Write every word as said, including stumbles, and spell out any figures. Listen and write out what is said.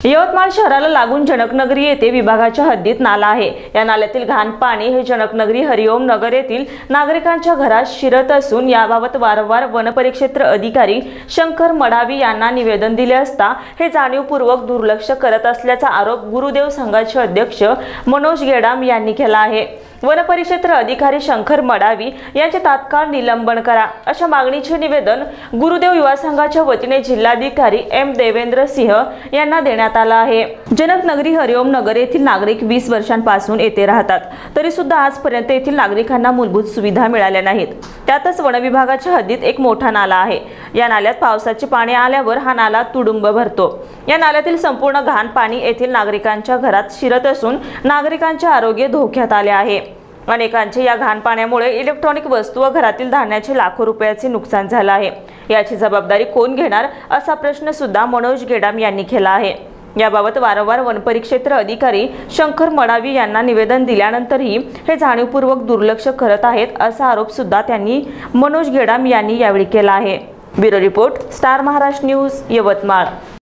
यवतमाळ शहराला लागून जनकनगरी येथे विभागाच्या हद्दीत नाला आहे। या नाल्यातील घाण पाणी हे जनकनगरी हरिओम नगर येथील नागरिकांच्या घरात शिरत असून याबाबत वारंवार वनपरिक्षेत्र अधिकारी शंकर मडावी यांना निवेदन दिले असता हे जाणीवपूर्वक दुर्लक्ष करत असल्याचा आरोप गुरुदेव संघाचे अध्यक्ष मनोज गेडाम यांनी केला आहे। वनपरिक्षेत्र अधिकारी शंकर मडावी यांचे तात्काळ निलंबन करा अशा मागणीचे निवेदन गुरुदेव युवा संघाच्या वतीने जिल्हाधिकारी एम देवेंद्र सिंह यांना देण्यात आला आहे। जनकनगरी हरिओम नगर येथील नागरिक वीस वर्षांपासून येथे राहतात, तरी सुद्धा आजपर्यंत येथील नागरिकांना मूलभूत सुविधा मिळाल्या नाहीत। त्यातच वन विभागाच्या हद्दीत एक मोठा नाला आहे। या नाल्यात पावसाचे पाणी आल्यावर हा नाला तुडुंब भरतो। या नाल्यातील संपूर्ण घाण पाणी येथील नागरिकांच्या घरात शिरत असून नागरिकांचे आरोग्य धोक्यात आले आहे। अनेकांचे या घाण पाण्यामुळे इलेक्ट्रॉनिक वस्तू व घरातील धान्याचे लाखो रुपयाचे नुकसान झाले आहे। याची जबाबदारी कोण घेणार असा प्रश्न सुद्धा मनोज गेडाम यांनी केला आहे। याबाबत वारंवार वनपरिक्षेत्र अधिकारी शंकर मडावी यांना निवेदन दिल्यानंतरही हे जाणीवपूर्वक दुर्लक्ष करत आहेत असा आरोप सुद्धा त्यांनी मनोज गेडाम यांनी यावेळी केला आहे। Bureau report, star Maharashtra news, Yavatmal.